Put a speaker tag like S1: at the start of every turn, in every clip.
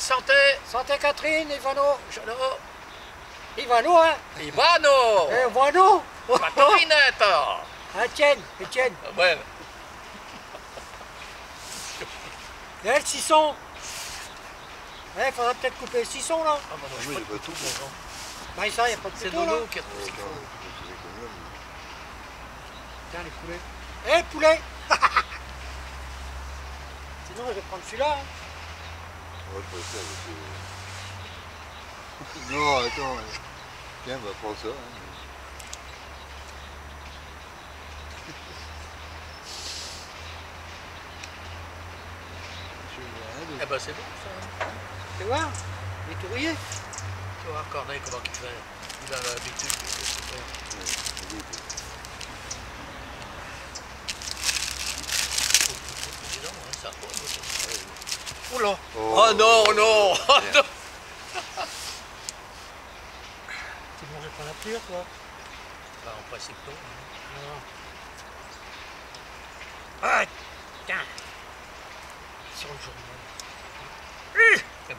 S1: santé.
S2: Santé Catherine, Ivano.
S1: Jano.
S2: Ivano, hein.
S1: Ivano.
S2: Ivano.
S1: Matorinette.
S2: Ah, Etienne, Etienne.
S1: Ouais.
S2: Et elle, 600. Il faudrait peut-être couper le 600 là.
S1: Ah, bah, moi, je
S3: Oui,
S1: peux
S3: il y a pas
S1: tout,
S3: tout,
S1: bon,
S2: Bah ça, il n'y a pas de
S1: c'est
S2: couteau là.
S1: Nono qui a trouvé ce qu'il faut.
S2: Tiens les poulets. Eh poulet. Sinon je vais prendre celui-là. Hein.
S3: Ouais, je peux faire parce que... Non, attends. Tiens, on va prendre ça. Hein.
S1: Eh ben c'est bon ça.
S2: Tu vois, il est tout rouillé.
S1: Tu vois, Corneille, comment il fait. Il a l'habitude de tout faire. Dis donc, hein, ça tombe. Oula. Oh non, non.
S2: Tu mangeais pas la pure toi.
S1: Bah, en principe, non.
S2: Ah, tiens. Sur le journal.
S1: Eh ben,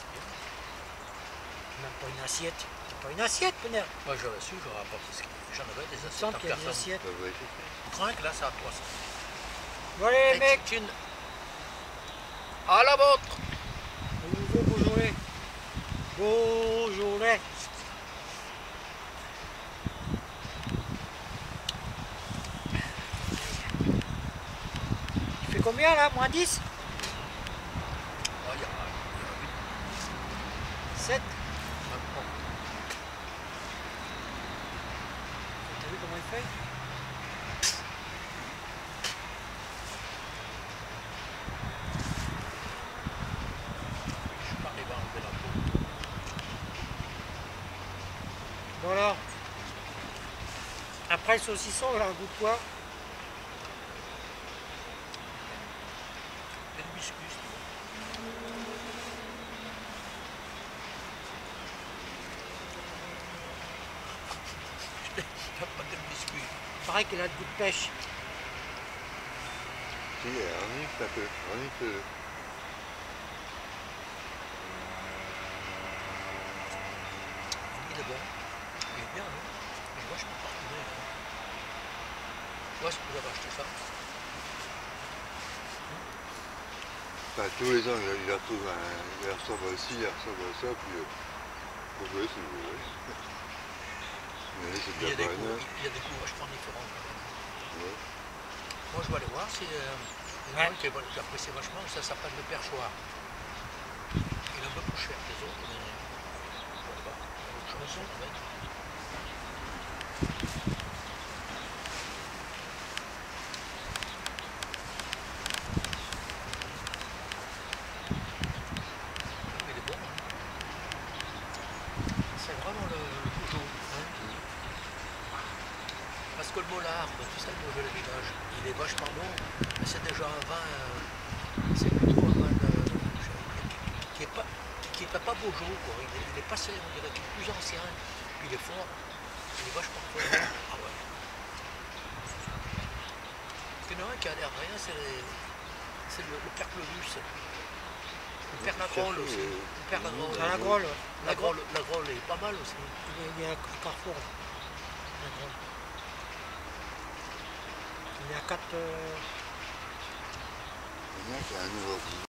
S2: Même pas une assiette. C'est pas une assiette, Pénère.
S1: moi j'aurais su, j'aurais apporté ce qu'il y avait. J'en avais des
S2: Il me
S1: assiettes
S2: semble
S1: en
S2: qu'il y a des
S1: carton.
S2: assiettes.
S1: Trinque, là, c'est à 300.
S2: Bon allez les mecs,
S1: Une... À la vôtre.
S2: au nouveau Beaujolais. Beaujolais. Tu fais combien là? Moins 10?
S1: Oh, il y a
S2: 7?
S1: un bon.
S2: T'as vu comment il fait?
S1: Je suis pas arrivé à enlever la peau.
S2: Bon alors, après le saucisson, il a un goût de quoi?
S1: Et le biscuit, tu vois. Il n'y a pas de biscuit.
S2: Pareil qu'il a le goût de pêche.
S3: Si, renifle un peu, renifle.
S1: Il est bon. Il est bien, non? Mais moi, je peux pas retrouver. Où est-ce que vous avez acheté ça?
S3: Enfin, tous les ans, il retrouve il ressemble à ci, il ressemble à ça, puis vous voyez si vous voulez. Mais c'est
S1: Il y a
S3: de la
S1: des
S3: bonne.
S1: goûts, il y a des goûts vachement différents quand même.
S3: Ouais.
S1: Moi, je vais aller voir si il y a un qui j'apprécie vachement, ça s'appelle le perchoir. Il est un peu plus cher que les autres, mais je sais pas. Il y a autre chose avec. Il est bon, hein. C'est vraiment le Beaujolais. Hein. Parce que le Mollard, tu sais, le Beaujolais village, il est vachement bon, mais c'est déjà un vin, c'est plutôt un vin qui n'est pas Beaujolais, quoi. Il est passé, on dirait, qu'il est plus ancien, puis il est fort, il est vachement fort. Ah ouais. Il y en a un qui a l'air rien, c'est le père Clovis. Le père Lagrolle aussi. Le père Lagrolle.
S2: Ah, la grolle.
S1: La Grolle est pas mal aussi.
S2: Il y a un carrefour là. La grolle. Il y a 4...
S3: Il y en a qui a un nouveau.